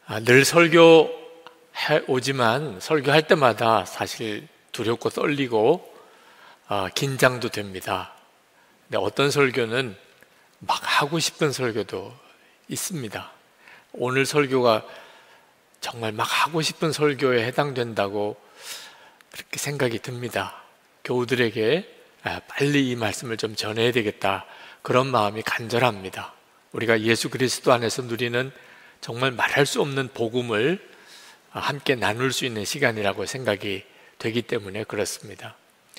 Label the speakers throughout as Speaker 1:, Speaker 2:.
Speaker 1: 늘 설교해 오지만 설교할 때마다 사실 두렵고 떨리고 긴장도 됩니다. 근데 어떤 설교는 막 하고 싶은 설교도 있습니다. 오늘 설교가 정말 막 하고 싶은 설교에 해당된다고 그렇게 생각이 듭니다. 교우들에게 빨리 이 말씀을 좀 전해야 되겠다, 그런 마음이 간절합니다. 우리가 예수 그리스도 안에서 누리는 정말 말할 수 없는 복음을 함께 나눌 수 있는 시간이라고 생각이 되기 때문에 그렇습니다.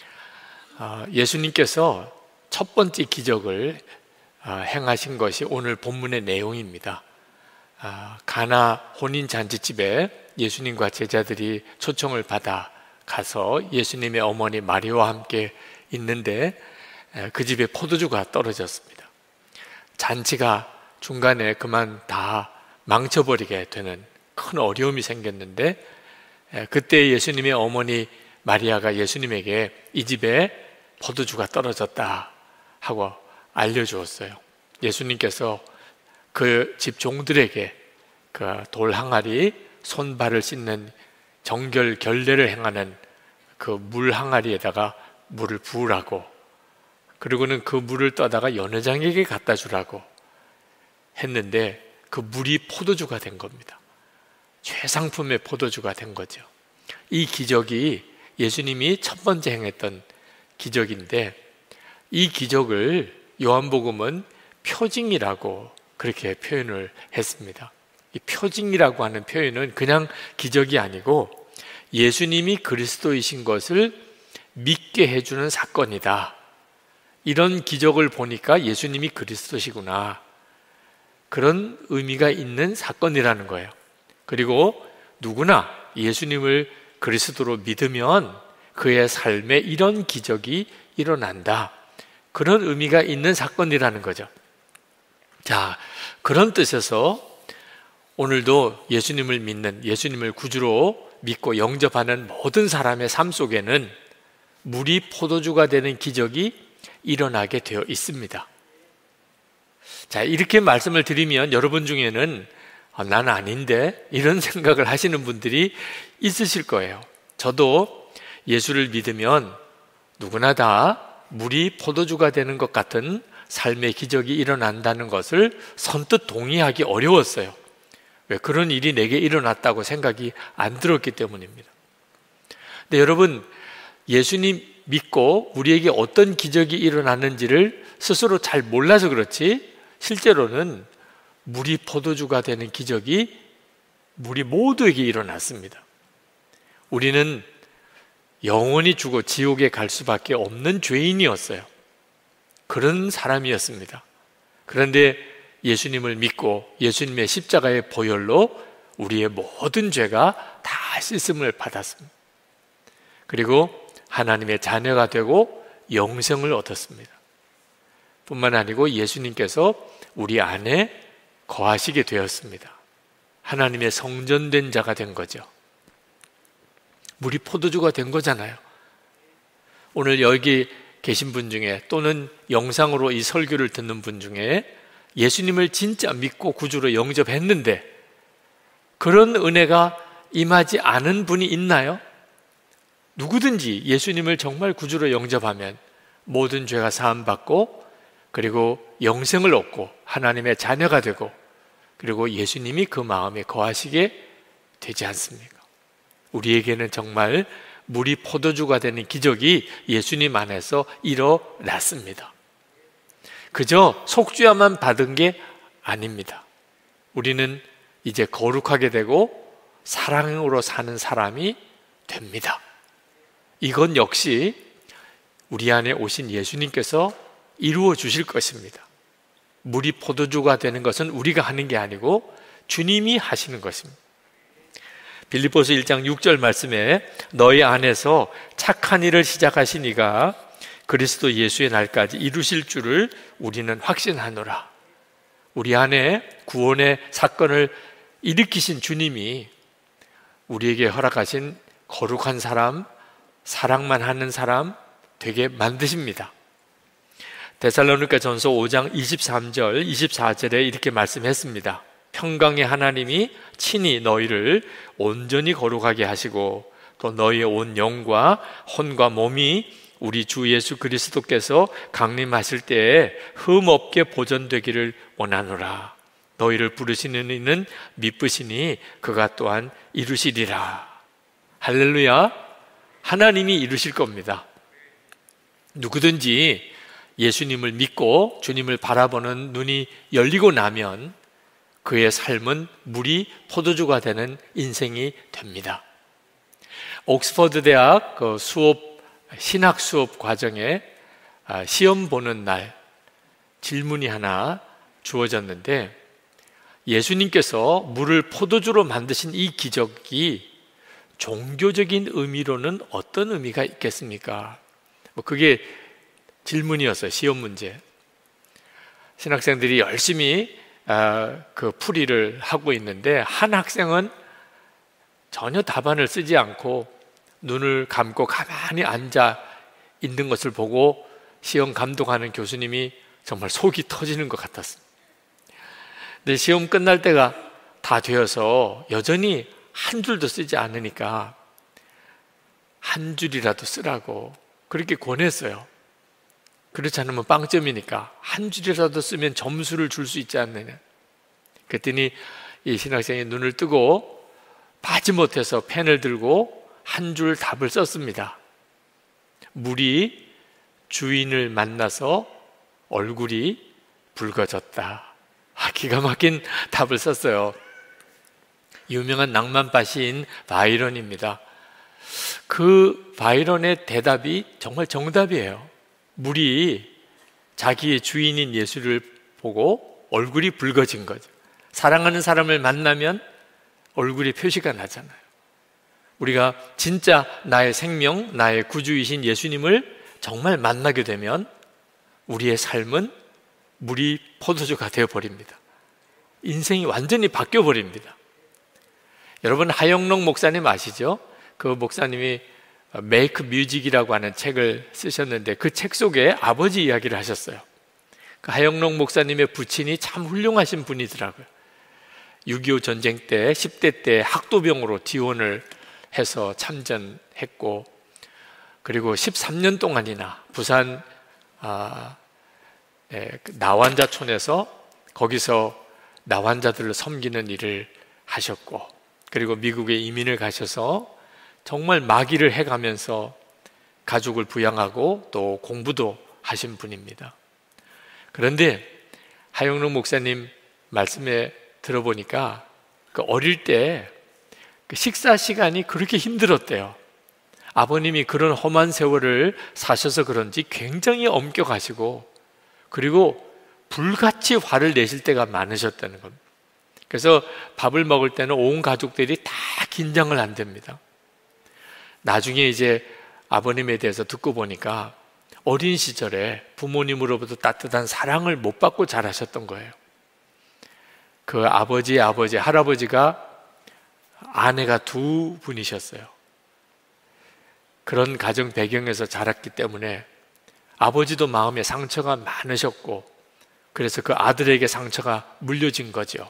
Speaker 1: 예수님께서 첫 번째 기적을 행하신 것이 오늘 본문의 내용입니다. 가나 혼인잔치집에 예수님과 제자들이 초청을 받아 가서 예수님의 어머니 마리아와 함께 있는데 그 집에 포도주가 떨어졌습니다. 잔치가 중간에 그만 다 망쳐버리게 되는 큰 어려움이 생겼는데, 그때 예수님의 어머니 마리아가 예수님에게 이 집에 포도주가 떨어졌다 하고 알려주었어요. 예수님께서 그 집 종들에게 그 돌 항아리, 손발을 씻는 정결 결례를 행하는 그 물 항아리에다가 물을 부으라고, 그리고는 그 물을 떠다가 연회장에게 갖다 주라고 했는데 그 물이 포도주가 된 겁니다. 최상품의 포도주가 된 거죠. 이 기적이 예수님이 첫 번째 행했던 기적인데, 이 기적을 요한복음은 표징이라고 그렇게 표현을 했습니다. 이 표징이라고 하는 표현은 그냥 기적이 아니고 예수님이 그리스도이신 것을 믿게 해주는 사건이다. 이런 기적을 보니까 예수님이 그리스도시구나, 그런 의미가 있는 사건이라는 거예요. 그리고 누구나 예수님을 그리스도로 믿으면 그의 삶에 이런 기적이 일어난다, 그런 의미가 있는 사건이라는 거죠. 자, 그런 뜻에서 오늘도 예수님을 믿는, 예수님을 구주로 믿고 영접하는 모든 사람의 삶 속에는 물이 포도주가 되는 기적이 일어나게 되어 있습니다. 자, 이렇게 말씀을 드리면 여러분 중에는 난 아닌데 이런 생각을 하시는 분들이 있으실 거예요. 저도 예수를 믿으면 누구나 다 물이 포도주가 되는 것 같은 삶의 기적이 일어난다는 것을 선뜻 동의하기 어려웠어요. 왜? 그런 일이 내게 일어났다고 생각이 안 들었기 때문입니다. 근데 여러분, 예수님 믿고 우리에게 어떤 기적이 일어나는지를 스스로 잘 몰라서 그렇지, 실제로는 물이 포도주가 되는 기적이 우리 모두에게 일어났습니다. 우리는 영원히 죽어 지옥에 갈 수밖에 없는 죄인이었어요. 그런 사람이었습니다. 그런데 예수님을 믿고 예수님의 십자가의 보혈로 우리의 모든 죄가 다 씻음을 받았습니다. 그리고 하나님의 자녀가 되고 영생을 얻었습니다. 뿐만 아니고 예수님께서 우리 안에 거하시게 되었습니다. 하나님의 성전된 자가 된 거죠. 물이 포도주가 된 거잖아요. 오늘 여기 계신 분 중에, 또는 영상으로 이 설교를 듣는 분 중에 예수님을 진짜 믿고 구주로 영접했는데 그런 은혜가 임하지 않은 분이 있나요? 누구든지 예수님을 정말 구주로 영접하면 모든 죄가 사함받고, 그리고 영생을 얻고 하나님의 자녀가 되고, 그리고 예수님이 그 마음에 거하시게 되지 않습니까? 우리에게는 정말 물이 포도주가 되는 기적이 예수님 안에서 일어났습니다. 그저 속죄야만 받은 게 아닙니다. 우리는 이제 거룩하게 되고 사랑으로 사는 사람이 됩니다. 이건 역시 우리 안에 오신 예수님께서 이루어 주실 것입니다. 물이 포도주가 되는 것은 우리가 하는 게 아니고 주님이 하시는 것입니다. 빌립보서 1장 6절 말씀에 너희 안에서 착한 일을 시작하신 이가 그리스도 예수의 날까지 이루실 줄을 우리는 확신하노라. 우리 안에 구원의 사건을 일으키신 주님이 우리에게 허락하신 거룩한 사람, 사랑만 하는 사람 되게 만드십니다. 데살로니가 전서 5장 23절, 24절에 이렇게 말씀했습니다. 평강의 하나님이 친히 너희를 온전히 거룩하게 하시고 또 너희의 온 영과 혼과 몸이 우리 주 예수 그리스도께서 강림하실 때에 흠없게 보존되기를 원하노라. 너희를 부르시는 이는 미쁘시니 그가 또한 이루시리라. 할렐루야. 하나님이 이루실 겁니다. 누구든지 예수님을 믿고 주님을 바라보는 눈이 열리고 나면 그의 삶은 물이 포도주가 되는 인생이 됩니다. 옥스퍼드 대학 신학 수업 과정에 시험 보는 날 질문이 하나 주어졌는데, 예수님께서 물을 포도주로 만드신 이 기적이 종교적인 의미로는 어떤 의미가 있겠습니까? 그게 질문이었어요. 시험 문제. 신학생들이 열심히 그 풀이를 하고 있는데, 한 학생은 전혀 답안을 쓰지 않고 눈을 감고 가만히 앉아 있는 것을 보고 시험 감독하는 교수님이 정말 속이 터지는 것 같았습니다. 근데 시험 끝날 때가 다 되어서 여전히 한 줄도 쓰지 않으니까 한 줄이라도 쓰라고 그렇게 권했어요. 그렇지 않으면 빵점이니까 한 줄이라도 쓰면 점수를 줄 수 있지 않느냐. 그랬더니 이 신학생이 눈을 뜨고 마지못해서 펜을 들고 한 줄 답을 썼습니다. 물이 주인을 만나서 얼굴이 붉어졌다. 기가 막힌 답을 썼어요. 유명한 낭만파 시인 바이런입니다. 그 바이런의 대답이 정말 정답이에요. 물이 자기의 주인인 예수를 보고 얼굴이 붉어진 거죠. 사랑하는 사람을 만나면 얼굴에 표시가 나잖아요. 우리가 진짜 나의 생명, 나의 구주이신 예수님을 정말 만나게 되면 우리의 삶은 물이 포도주가 되어버립니다. 인생이 완전히 바뀌어버립니다. 여러분, 하영록 목사님 아시죠? 그 목사님이 메이크 뮤직이라고 하는 책을 쓰셨는데 그 책 속에 아버지 이야기를 하셨어요. 그 하영록 목사님의 부친이 참 훌륭하신 분이더라고요. 6.25 전쟁 때 10대 때 학도병으로 지원을 해서 참전했고, 그리고 13년 동안이나 부산 나환자촌에서 거기서 나환자들을 섬기는 일을 하셨고, 그리고 미국에 이민을 가셔서 정말 마기를 해가면서 가족을 부양하고 또 공부도 하신 분입니다. 그런데 하영록 목사님 말씀에 들어보니까 그 어릴 때 그 식사 시간이 그렇게 힘들었대요. 아버님이 그런 험한 세월을 사셔서 그런지 굉장히 엄격하시고, 그리고 불같이 화를 내실 때가 많으셨다는 겁니다. 그래서 밥을 먹을 때는 온 가족들이 다 긴장을 한답니다. 나중에 이제 아버님에 대해서 듣고 보니까 어린 시절에 부모님으로부터 따뜻한 사랑을 못 받고 자라셨던 거예요. 그 아버지의 아버지, 할아버지가 아내가 두 분이셨어요. 그런 가정 배경에서 자랐기 때문에 아버지도 마음에 상처가 많으셨고, 그래서 그 아들에게 상처가 물려진 거죠.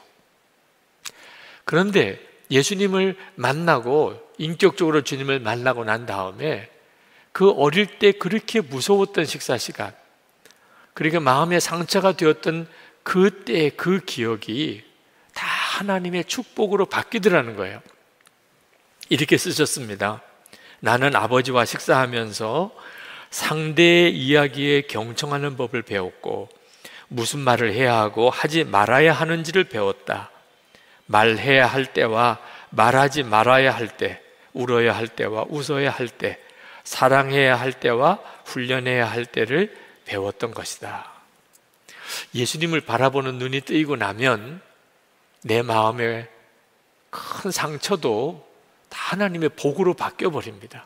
Speaker 1: 그런데 예수님을 만나고 인격적으로 주님을 만나고 난 다음에 그 어릴 때 그렇게 무서웠던 식사 시간, 그러니까 마음에 상처가 되었던 그때의 그 기억이 다 하나님의 축복으로 바뀌더라는 거예요. 이렇게 쓰셨습니다. 나는 아버지와 식사하면서 상대의 이야기에 경청하는 법을 배웠고, 무슨 말을 해야 하고 하지 말아야 하는지를 배웠다. 말해야 할 때와 말하지 말아야 할 때, 울어야 할 때와 웃어야 할 때, 사랑해야 할 때와 훈련해야 할 때를 배웠던 것이다. 예수님을 바라보는 눈이 뜨이고 나면 내 마음에 큰 상처도 다 하나님의 복으로 바뀌어버립니다.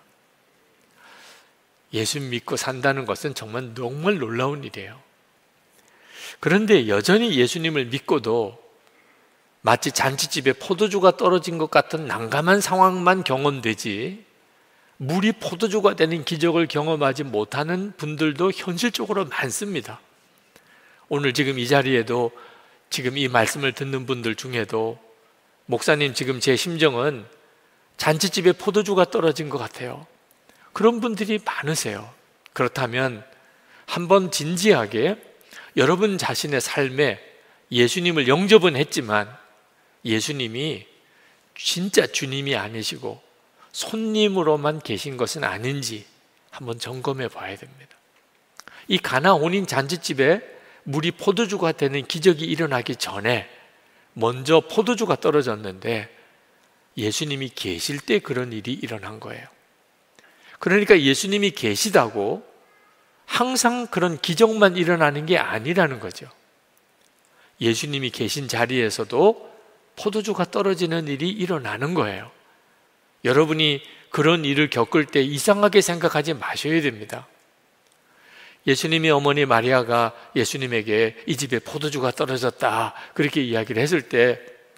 Speaker 1: 예수 믿고 산다는 것은 정말 놀라운 일이에요. 그런데 여전히 예수님을 믿고도 마치 잔치집에 포도주가 떨어진 것 같은 난감한 상황만 경험되지 물이 포도주가 되는 기적을 경험하지 못하는 분들도 현실적으로 많습니다. 오늘 지금 이 자리에도 지금 이 말씀을 듣는 분들 중에도 목사님, 지금 제 심정은 잔치집에 포도주가 떨어진 것 같아요, 그런 분들이 많으세요. 그렇다면 한번 진지하게 여러분 자신의 삶에 예수님을 영접은 했지만 예수님이 진짜 주님이 아니시고 손님으로만 계신 것은 아닌지 한번 점검해 봐야 됩니다. 이 가나 혼인 잔치집에 물이 포도주가 되는 기적이 일어나기 전에 먼저 포도주가 떨어졌는데 예수님이 계실 때 그런 일이 일어난 거예요. 그러니까 예수님이 계시다고 항상 그런 기적만 일어나는 게 아니라는 거죠. 예수님이 계신 자리에서도 포도주가 떨어지는 일이 일어나는 거예요. 여러분이 그런 일을 겪을 때 이상하게 생각하지 마셔야 됩니다. 예수님의 어머니 마리아가 예수님에게 이 집에 포도주가 떨어졌다 그렇게 이야기를 했을 때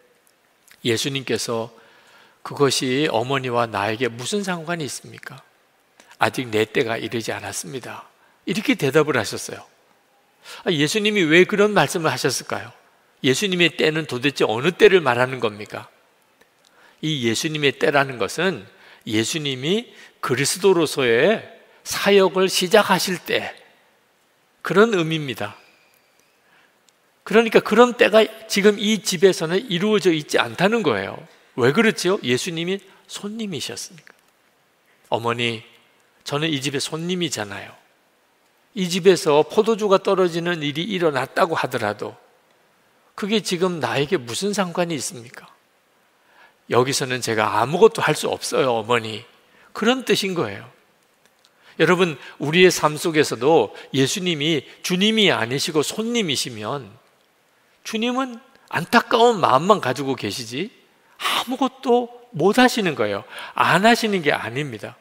Speaker 1: 예수님께서 그것이 어머니와 나에게 무슨 상관이 있습니까? 아직 내 때가 이르지 않았습니다, 이렇게 대답을 하셨어요. 예수님이 왜 그런 말씀을 하셨을까요? 예수님의 때는 도대체 어느 때를 말하는 겁니까? 이 예수님의 때라는 것은 예수님이 그리스도로서의 사역을 시작하실 때, 그런 의미입니다. 그러니까 그런 때가 지금 이 집에서는 이루어져 있지 않다는 거예요. 왜 그렇지요? 예수님이 손님이셨으니까. 어머니, 저는 이 집의 손님이잖아요. 이 집에서 포도주가 떨어지는 일이 일어났다고 하더라도 그게 지금 나에게 무슨 상관이 있습니까? 여기서는 제가 아무것도 할 수 없어요, 어머니. 그런 뜻인 거예요. 여러분, 우리의 삶 속에서도 예수님이 주님이 아니시고 손님이시면 주님은 안타까운 마음만 가지고 계시지 아무것도 못 하시는 거예요. 안 하시는 게 아닙니다.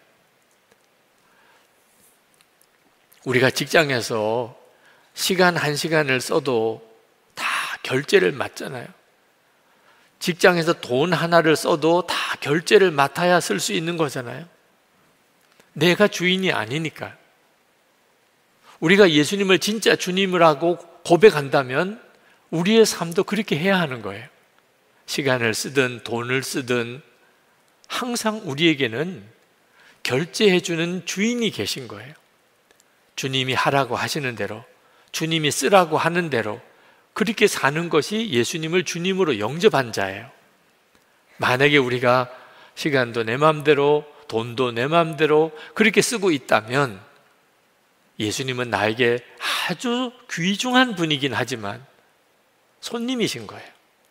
Speaker 1: 우리가 직장에서 시간 한 시간을 써도 다 결제를 맡잖아요. 직장에서 돈 하나를 써도 다 결제를 맡아야 쓸 수 있는 거잖아요. 내가 주인이 아니니까. 우리가 예수님을 진짜 주님이라고 고백한다면 우리의 삶도 그렇게 해야 하는 거예요. 시간을 쓰든 돈을 쓰든 항상 우리에게는 결제해주는 주인이 계신 거예요. 주님이 하라고 하시는 대로, 주님이 쓰라고 하는 대로 그렇게 사는 것이 예수님을 주님으로 영접한 자예요. 만약에 우리가 시간도 내 마음대로, 돈도 내 마음대로 그렇게 쓰고 있다면 예수님은 나에게 아주 귀중한 분이긴 하지만 손님이신 거예요.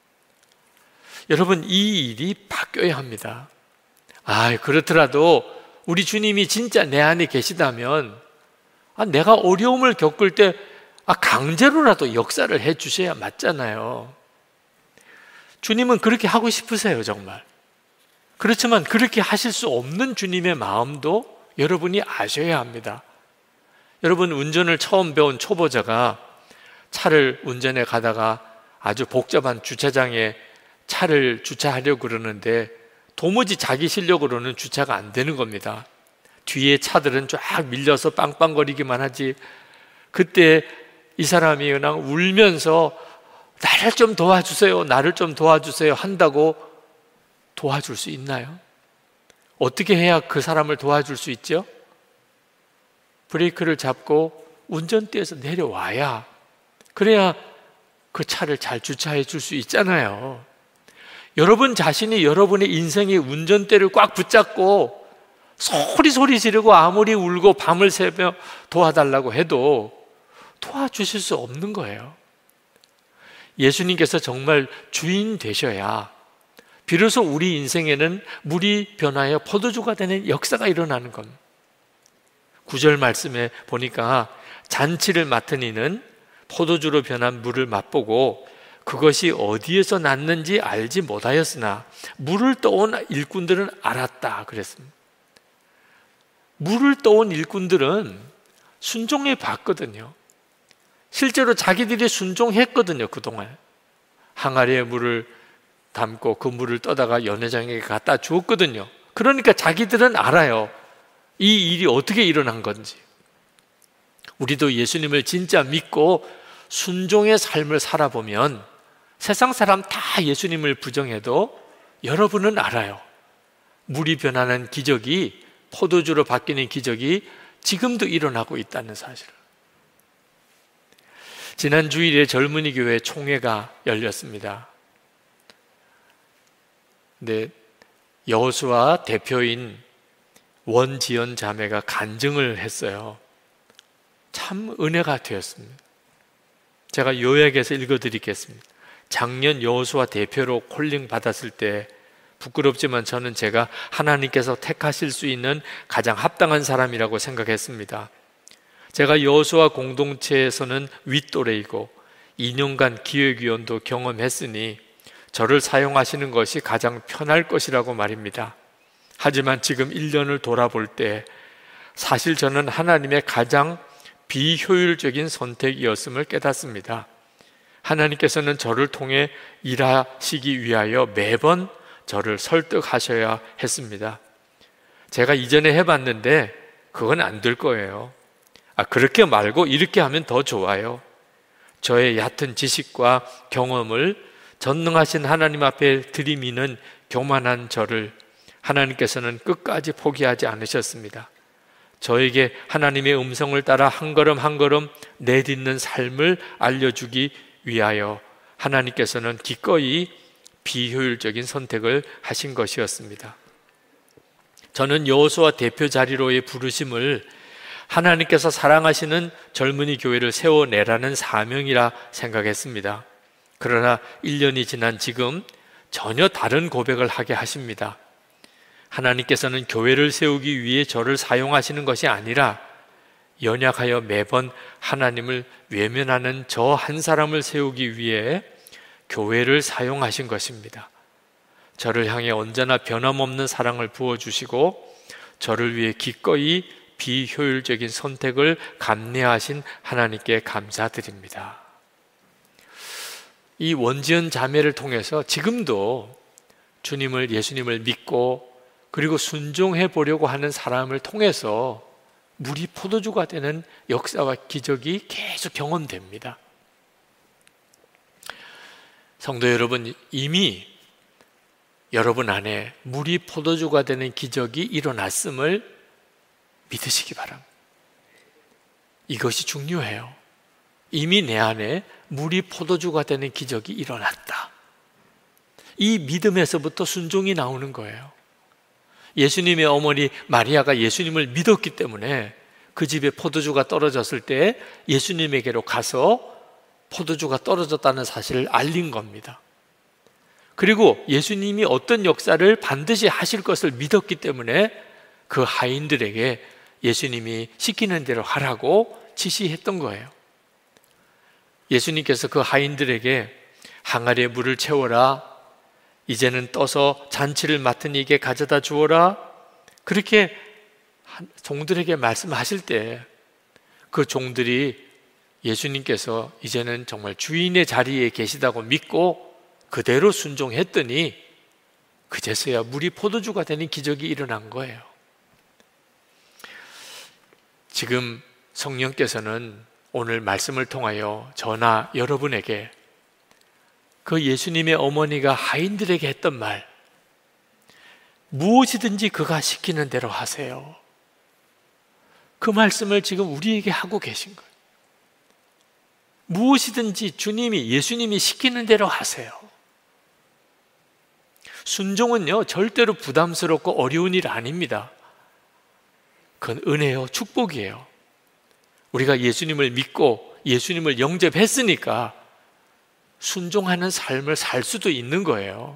Speaker 1: 여러분, 이 일이 바뀌어야 합니다. 그렇더라도 우리 주님이 진짜 내 안에 계시다면 내가 어려움을 겪을 때 강제로라도 역사를 해 주셔야 맞잖아요. 주님은 그렇게 하고 싶으세요, 정말. 그렇지만 그렇게 하실 수 없는 주님의 마음도 여러분이 아셔야 합니다. 여러분, 운전을 처음 배운 초보자가 차를 운전해 가다가 아주 복잡한 주차장에 차를 주차하려고 그러는데 도무지 자기 실력으로는 주차가 안 되는 겁니다. 뒤에 차들은 쫙 밀려서 빵빵거리기만 하지. 그때 이 사람이 그냥 울면서 나를 좀 도와주세요, 나를 좀 도와주세요 한다고 도와줄 수 있나요? 어떻게 해야 그 사람을 도와줄 수 있죠? 브레이크를 잡고 운전대에서 내려와야, 그래야 그 차를 잘 주차해 줄 수 있잖아요. 여러분 자신이 여러분의 인생의 운전대를 꽉 붙잡고 소리 지르고 아무리 울고 밤을 새며 도와달라고 해도 도와주실 수 없는 거예요. 예수님께서 정말 주인 되셔야 비로소 우리 인생에는 물이 변하여 포도주가 되는 역사가 일어나는 겁니다. 9절 말씀에 보니까 잔치를 맡은 이는 포도주로 변한 물을 맛보고 그것이 어디에서 났는지 알지 못하였으나 물을 떠온 일꾼들은 알았다 그랬습니다. 물을 떠온 일꾼들은 순종해 봤거든요. 실제로 자기들이 순종했거든요. 그동안 항아리에 물을 담고 그 물을 떠다가 연회장에게 갖다 주었거든요. 그러니까 자기들은 알아요, 이 일이 어떻게 일어난 건지. 우리도 예수님을 진짜 믿고 순종의 삶을 살아보면 세상 사람 다 예수님을 부정해도 여러분은 알아요. 물이 변하는 기적이, 포도주로 바뀌는 기적이 지금도 일어나고 있다는 사실을. 지난 주일에 젊은이 교회 총회가 열렸습니다. 근데 여호수아 대표인 원지연 자매가 간증을 했어요. 참 은혜가 되었습니다. 제가 요약해서 읽어드리겠습니다. 작년 여호수아 대표로 콜링 받았을 때 부끄럽지만 저는 제가 하나님께서 택하실 수 있는 가장 합당한 사람이라고 생각했습니다. 제가 여호수아 공동체에서는 윗또래이고 2년간 기획위원도 경험했으니 저를 사용하시는 것이 가장 편할 것이라고 말입니다. 하지만 지금 1년을 돌아볼 때 사실 저는 하나님의 가장 비효율적인 선택이었음을 깨닫습니다. 하나님께서는 저를 통해 일하시기 위하여 매번 저를 설득하셔야 했습니다. 제가 이전에 해봤는데 그건 안 될 거예요. 그렇게 말고 이렇게 하면 더 좋아요. 저의 얕은 지식과 경험을 전능하신 하나님 앞에 들이미는 교만한 저를 하나님께서는 끝까지 포기하지 않으셨습니다. 저에게 하나님의 음성을 따라 한 걸음 한 걸음 내딛는 삶을 알려주기 위하여 하나님께서는 기꺼이 비효율적인 선택을 하신 것이었습니다. 저는 여호수아 대표 자리로의 부르심을 하나님께서 사랑하시는 젊은이 교회를 세워내라는 사명이라 생각했습니다. 그러나 1년이 지난 지금 전혀 다른 고백을 하게 하십니다. 하나님께서는 교회를 세우기 위해 저를 사용하시는 것이 아니라 연약하여 매번 하나님을 외면하는 저 한 사람을 세우기 위해 교회를 사용하신 것입니다. 저를 향해 언제나 변함없는 사랑을 부어주시고 저를 위해 기꺼이 비효율적인 선택을 감내하신 하나님께 감사드립니다. 이 원지연 자매를 통해서 지금도 주님을, 예수님을 믿고 그리고 순종해 보려고 하는 사람을 통해서 물이 포도주가 되는 역사와 기적이 계속 경험됩니다. 성도 여러분, 이미 여러분 안에 물이 포도주가 되는 기적이 일어났음을 믿으시기 바랍니다. 이것이 중요해요. 이미 내 안에 물이 포도주가 되는 기적이 일어났다. 이 믿음에서부터 순종이 나오는 거예요. 예수님의 어머니 마리아가 예수님을 믿었기 때문에 그 집에 포도주가 떨어졌을 때 예수님에게로 가서 포도주가 떨어졌다는 사실을 알린 겁니다. 그리고 예수님이 어떤 역사를 반드시 하실 것을 믿었기 때문에 그 하인들에게 예수님이 시키는 대로 하라고 지시했던 거예요. 예수님께서 그 하인들에게 항아리에 물을 채워라, 이제는 떠서 잔치를 맡은 이에게 가져다 주어라, 그렇게 종들에게 말씀하실 때 그 종들이 예수님께서 이제는 정말 주인의 자리에 계시다고 믿고 그대로 순종했더니 그제서야 물이 포도주가 되는 기적이 일어난 거예요. 지금 성령께서는 오늘 말씀을 통하여 저나 여러분에게 그 예수님의 어머니가 하인들에게 했던 말, 무엇이든지 그가 시키는 대로 하세요, 그 말씀을 지금 우리에게 하고 계신 거예요. 무엇이든지 주님이, 예수님이 시키는 대로 하세요. 순종은요, 절대로 부담스럽고 어려운 일 아닙니다. 그건 은혜요, 축복이에요. 우리가 예수님을 믿고 예수님을 영접했으니까 순종하는 삶을 살 수도 있는 거예요.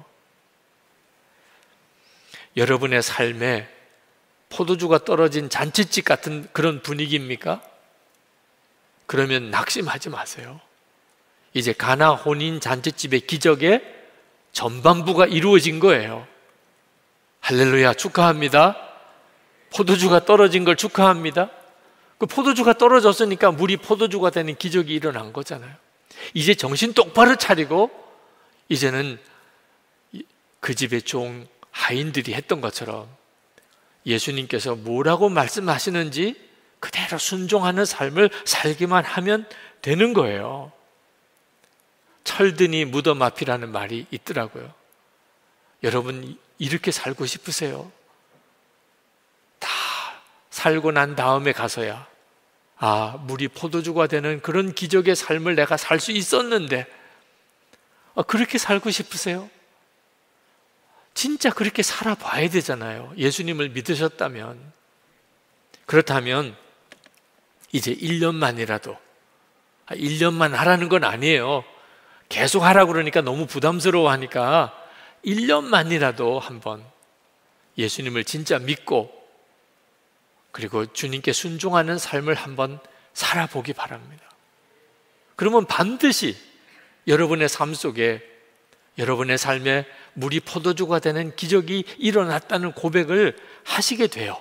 Speaker 1: 여러분의 삶에 포도주가 떨어진 잔치집 같은 그런 분위기입니까? 그러면 낙심하지 마세요. 이제 가나 혼인 잔치집의 기적의 전반부가 이루어진 거예요. 할렐루야, 축하합니다. 포도주가 떨어진 걸 축하합니다. 그 포도주가 떨어졌으니까 물이 포도주가 되는 기적이 일어난 거잖아요. 이제 정신 똑바로 차리고 이제는 그 집의 종 하인들이 했던 것처럼 예수님께서 뭐라고 말씀하시는지 그대로 순종하는 삶을 살기만 하면 되는 거예요. 철드니 무덤 앞이라는 말이 있더라고요. 여러분 이렇게 살고 싶으세요? 다 살고 난 다음에 가서야 물이 포도주가 되는 그런 기적의 삶을 내가 살 수 있었는데 그렇게 살고 싶으세요? 진짜 그렇게 살아봐야 되잖아요. 예수님을 믿으셨다면. 그렇다면 이제 1년만이라도 1년만 하라는 건 아니에요. 계속 하라고 그러니까 너무 부담스러워 하니까 1년만이라도 한번 예수님을 진짜 믿고 그리고 주님께 순종하는 삶을 한번 살아보기 바랍니다. 그러면 반드시 여러분의 삶 속에 여러분의 삶에 물이 포도주가 되는 기적이 일어났다는 고백을 하시게 돼요.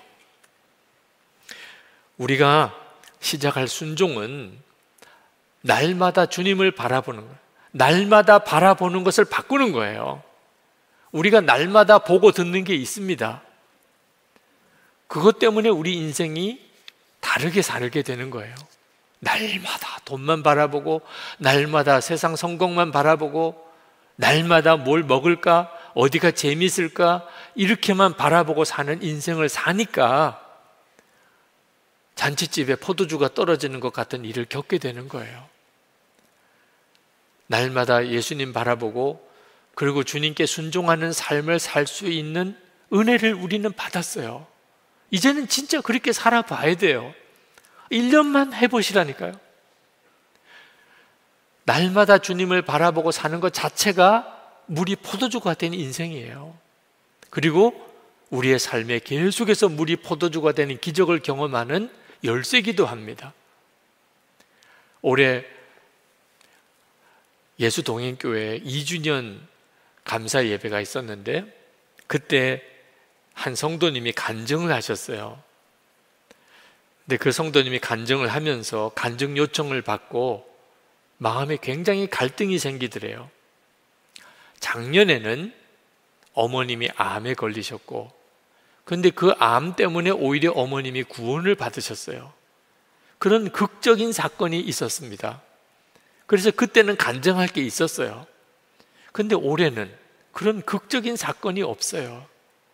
Speaker 1: 우리가 시작할 순종은 날마다 주님을 바라보는 거예요. 날마다 바라보는 것을 바꾸는 거예요. 우리가 날마다 보고 듣는 게 있습니다. 그것 때문에 우리 인생이 다르게 살게 되는 거예요. 날마다 돈만 바라보고, 날마다 세상 성공만 바라보고, 날마다 뭘 먹을까, 어디가 재밌을까, 이렇게만 바라보고 사는 인생을 사니까 잔치집에 포도주가 떨어지는 것 같은 일을 겪게 되는 거예요. 날마다 예수님 바라보고 그리고 주님께 순종하는 삶을 살 수 있는 은혜를 우리는 받았어요. 이제는 진짜 그렇게 살아봐야 돼요. 1년만 해보시라니까요. 날마다 주님을 바라보고 사는 것 자체가 물이 포도주가 된 인생이에요. 그리고 우리의 삶에 계속해서 물이 포도주가 되는 기적을 경험하는 열쇠기도 합니다. 올해 예수동행교회 2주년 감사 예배가 있었는데 그때 한 성도님이 간증을 하셨어요. 근데 그 성도님이 간증을 하면서 간증 요청을 받고 마음에 굉장히 갈등이 생기더래요. 작년에는 어머님이 암에 걸리셨고 그런데 그 암 때문에 오히려 어머님이 구원을 받으셨어요. 그런 극적인 사건이 있었습니다. 그래서 그때는 간증할 게 있었어요. 근데 올해는 그런 극적인 사건이 없어요.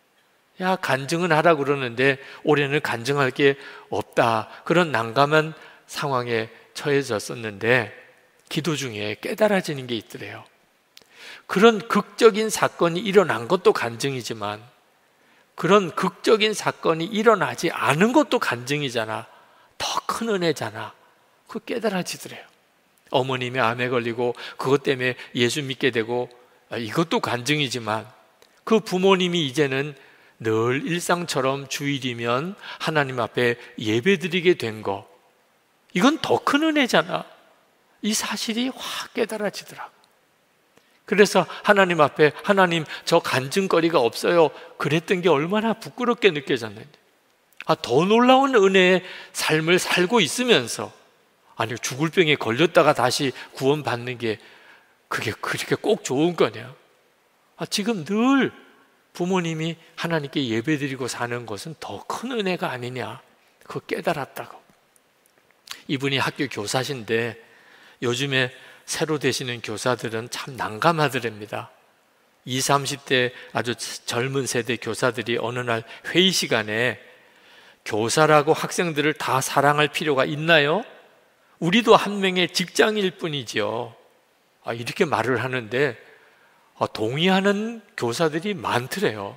Speaker 1: 간증은 하라 그러는데 올해는 간증할 게 없다. 그런 난감한 상황에 처해졌었는데 기도 중에 깨달아지는 게 있더래요. 그런 극적인 사건이 일어난 것도 간증이지만 그런 극적인 사건이 일어나지 않은 것도 간증이잖아. 더 큰 은혜잖아. 그거 깨달아지더래요. 어머님이 암에 걸리고 그것 때문에 예수 믿게 되고 이것도 간증이지만 그 부모님이 이제는 늘 일상처럼 주일이면 하나님 앞에 예배드리게 된 거, 이건 더 큰 은혜잖아. 이 사실이 확 깨달아지더라고. 그래서 하나님 앞에 하나님 저 간증거리가 없어요 그랬던 게 얼마나 부끄럽게 느껴졌는지. 더 놀라운 은혜의 삶을 살고 있으면서 죽을 병에 걸렸다가 다시 구원받는 게 그게 그렇게 꼭 좋은 거냐. 지금 늘 부모님이 하나님께 예배드리고 사는 것은 더 큰 은혜가 아니냐. 그거 깨달았다고. 이분이 학교 교사신데 요즘에 새로 되시는 교사들은 참 난감하더랍니다. 20, 30대 아주 젊은 세대 교사들이 어느 날 회의 시간에 교사라고 학생들을 다 사랑할 필요가 있나요? 우리도 한 명의 직장일 뿐이지요. 이렇게 말을 하는데 동의하는 교사들이 많더래요.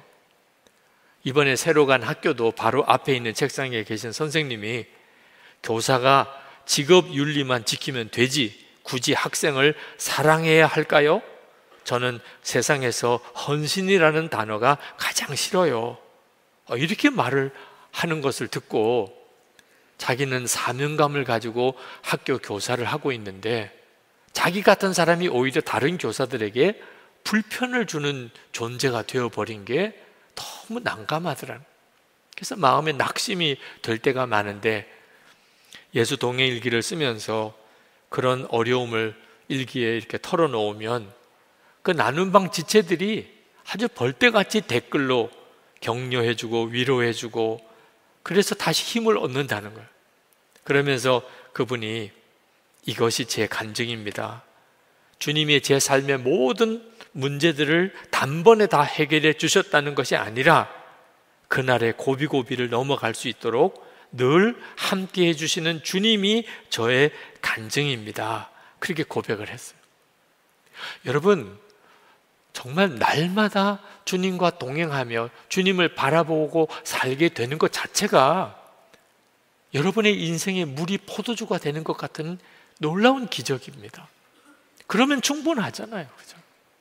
Speaker 1: 이번에 새로 간 학교도 바로 앞에 있는 책상에 계신 선생님이 교사가 직업 윤리만 지키면 되지 굳이 학생을 사랑해야 할까요? 저는 세상에서 헌신이라는 단어가 가장 싫어요. 이렇게 말을 하는 것을 듣고 자기는 사명감을 가지고 학교 교사를 하고 있는데 자기 같은 사람이 오히려 다른 교사들에게 불편을 주는 존재가 되어버린 게 너무 난감하더라고요. 그래서 마음에 낙심이 될 때가 많은데 예수 동행일기를 쓰면서 그런 어려움을 일기에 이렇게 털어놓으면 그 나눔방 지체들이 아주 벌떼같이 댓글로 격려해주고 위로해주고 그래서 다시 힘을 얻는다는 거예요. 그러면서 그분이 이것이 제 간증입니다. 주님이 제 삶의 모든 문제들을 단번에 다 해결해 주셨다는 것이 아니라 그날의 고비고비를 넘어갈 수 있도록 늘 함께 해주시는 주님이 저의 간증입니다. 그렇게 고백을 했어요. 여러분, 정말 날마다 주님과 동행하며 주님을 바라보고 살게 되는 것 자체가 여러분의 인생의 물이 포도주가 되는 것 같은 놀라운 기적입니다. 그러면 충분하잖아요. 그죠?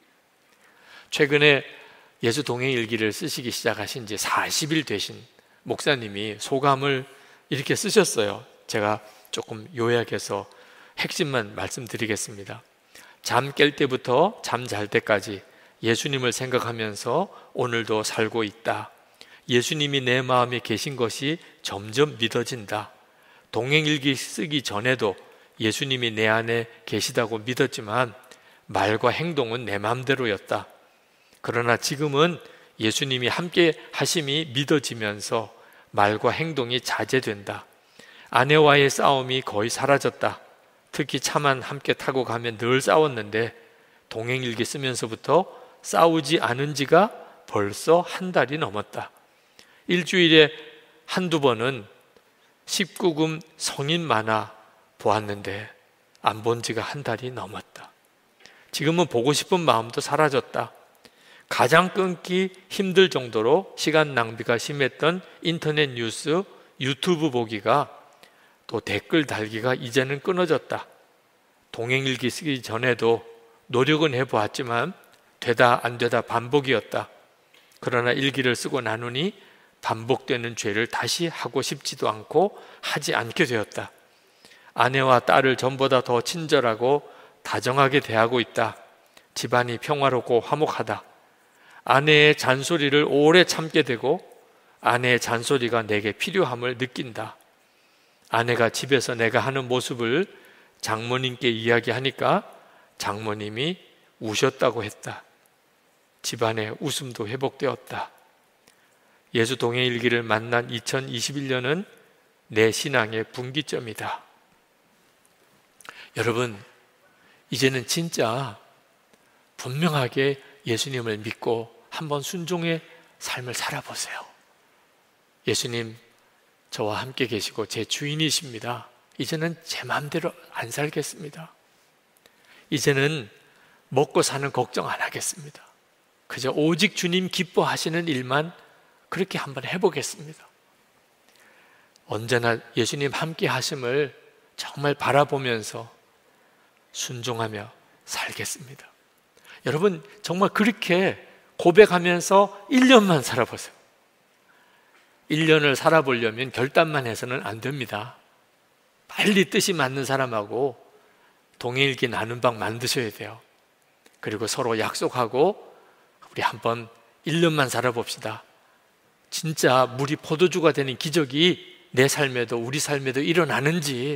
Speaker 1: 최근에 예수 동행 일기를 쓰시기 시작하신 지 40일 되신 목사님이 소감을 이렇게 쓰셨어요. 제가 조금 요약해서 핵심만 말씀드리겠습니다. 잠 깰 때부터 잠 잘 때까지 예수님을 생각하면서 오늘도 살고 있다. 예수님이 내 마음에 계신 것이 점점 믿어진다. 동행일기 쓰기 전에도 예수님이 내 안에 계시다고 믿었지만 말과 행동은 내 마음대로였다. 그러나 지금은 예수님이 함께 하심이 믿어지면서 말과 행동이 자제된다. 아내와의 싸움이 거의 사라졌다. 특히 차만 함께 타고 가면 늘 싸웠는데 동행일기 쓰면서부터 싸우지 않은 지가 벌써 한 달이 넘었다. 일주일에 한두 번은 19금 성인 만화 보았는데 안 본 지가 한 달이 넘었다. 지금은 보고 싶은 마음도 사라졌다. 가장 끊기 힘들 정도로 시간 낭비가 심했던 인터넷 뉴스, 유튜브 보기가 또 댓글 달기가 이제는 끊어졌다. 동행일기 쓰기 전에도 노력은 해보았지만 되다 안 되다 반복이었다. 그러나 일기를 쓰고 나누니 반복되는 죄를 다시 하고 싶지도 않고 하지 않게 되었다. 아내와 딸을 전보다 더 친절하고 다정하게 대하고 있다. 집안이 평화롭고 화목하다. 아내의 잔소리를 오래 참게 되고 아내의 잔소리가 내게 필요함을 느낀다. 아내가 집에서 내가 하는 모습을 장모님께 이야기하니까 장모님이 우셨다고 했다. 집안의 웃음도 회복되었다. 예수 동행일기를 만난 2021년은 내 신앙의 분기점이다. 여러분, 이제는 진짜 분명하게 예수님을 믿고 한번 순종의 삶을 살아보세요. 예수님, 저와 함께 계시고 제 주인이십니다. 이제는 제 마음대로 안 살겠습니다. 이제는 먹고 사는 걱정 안 하겠습니다. 그저 오직 주님 기뻐하시는 일만 그렇게 한번 해보겠습니다. 언제나 예수님 함께 하심을 정말 바라보면서 순종하며 살겠습니다. 여러분, 정말 그렇게 고백하면서 1년만 살아보세요. 1년을 살아보려면 결단만 해서는 안 됩니다. 빨리 뜻이 맞는 사람하고 동행일기 나눈 방 만드셔야 돼요. 그리고 서로 약속하고 우리 한번 1년만 살아봅시다. 진짜 물이 포도주가 되는 기적이 내 삶에도 우리 삶에도 일어나는지,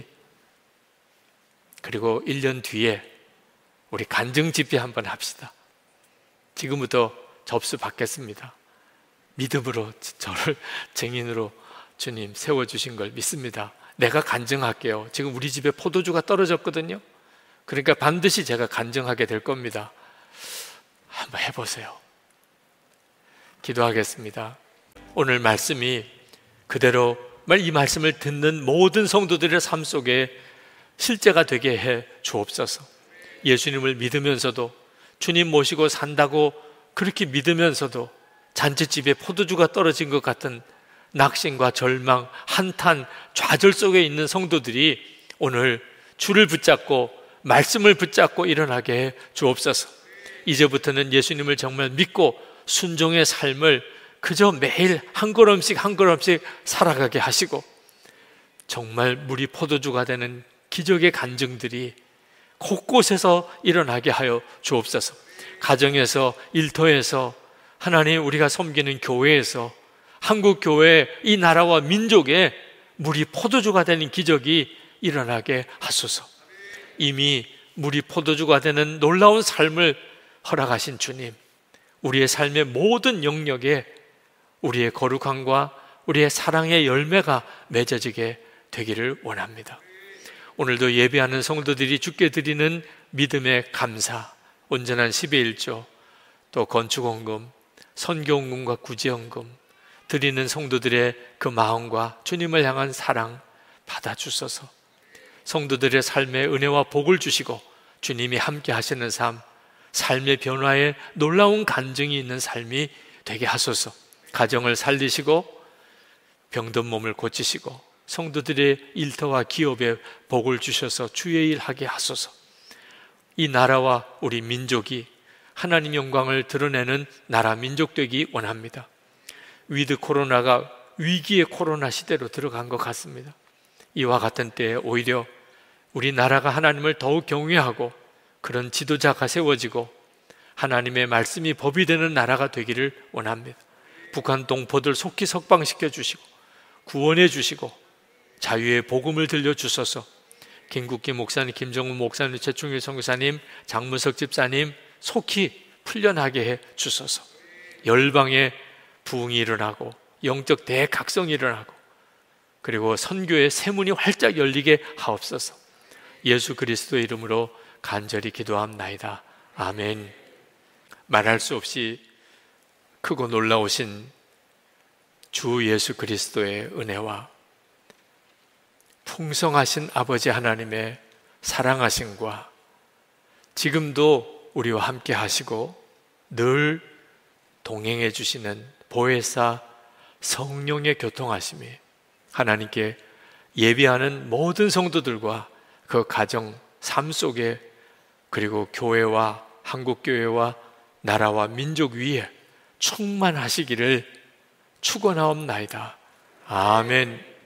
Speaker 1: 그리고 1년 뒤에 우리 간증 집회 한번 합시다. 지금부터 접수 받겠습니다. 믿음으로 저를 증인으로 주님 세워주신 걸 믿습니다. 내가 간증할게요. 지금 우리 집에 포도주가 떨어졌거든요. 그러니까 반드시 제가 간증하게 될 겁니다. 한번 해보세요. 기도하겠습니다. 오늘 말씀이 그대로 이 말씀을 듣는 모든 성도들의 삶 속에 실제가 되게 해 주옵소서. 예수님을 믿으면서도 주님 모시고 산다고 그렇게 믿으면서도 잔치집에 포도주가 떨어진 것 같은 낙심과 절망, 한탄, 좌절 속에 있는 성도들이 오늘 주를 붙잡고 말씀을 붙잡고 일어나게 해 주옵소서. 이제부터는 예수님을 정말 믿고 순종의 삶을 그저 매일 한 걸음씩 한 걸음씩 살아가게 하시고 정말 물이 포도주가 되는 기적의 간증들이 곳곳에서 일어나게 하여 주옵소서. 가정에서, 일터에서, 하나님 우리가 섬기는 교회에서, 한국 교회, 이 나라와 민족에 물이 포도주가 되는 기적이 일어나게 하소서. 이미 물이 포도주가 되는 놀라운 삶을 허락하신 주님, 우리의 삶의 모든 영역에 우리의 거룩함과 우리의 사랑의 열매가 맺어지게 되기를 원합니다. 오늘도 예배하는 성도들이 주께 드리는 믿음의 감사, 온전한 10의 1조, 또 건축헌금, 선교헌금과 구제헌금 드리는 성도들의 그 마음과 주님을 향한 사랑 받아주소서. 성도들의 삶에 은혜와 복을 주시고 주님이 함께 하시는 삶, 삶의 변화에 놀라운 간증이 있는 삶이 되게 하소서. 가정을 살리시고 병든 몸을 고치시고 성도들의 일터와 기업에 복을 주셔서 주의 일 하게 하소서. 이 나라와 우리 민족이 하나님 영광을 드러내는 나라 민족 되기 원합니다. 위드 코로나가 위기의 코로나 시대로 들어간 것 같습니다. 이와 같은 때에 오히려 우리나라가 하나님을 더욱 경외하고 그런 지도자가 세워지고 하나님의 말씀이 법이 되는 나라가 되기를 원합니다. 북한 동포들 속히 석방시켜 주시고 구원해 주시고 자유의 복음을 들려주소서. 김국기 목사님, 김정은 목사님, 최충일 선교사님, 장문석 집사님 속히 풀려나게 해 주소서. 열방에 부흥이 일어나고 영적 대각성이 일어나고 그리고 선교의 세문이 활짝 열리게 하옵소서. 예수 그리스도의 이름으로 간절히 기도합나이다. 아멘. 말할 수 없이 크고 놀라우신 주 예수 그리스도의 은혜와 풍성하신 아버지 하나님의 사랑하심과 지금도 우리와 함께 하시고 늘 동행해 주시는 보혜사 성령의 교통하심이 하나님께 예비하는 모든 성도들과 그 가정, 삶 속에 그리고 교회와 한국교회와 나라와 민족 위에 충만하시기를 축원하옵나이다. 아멘.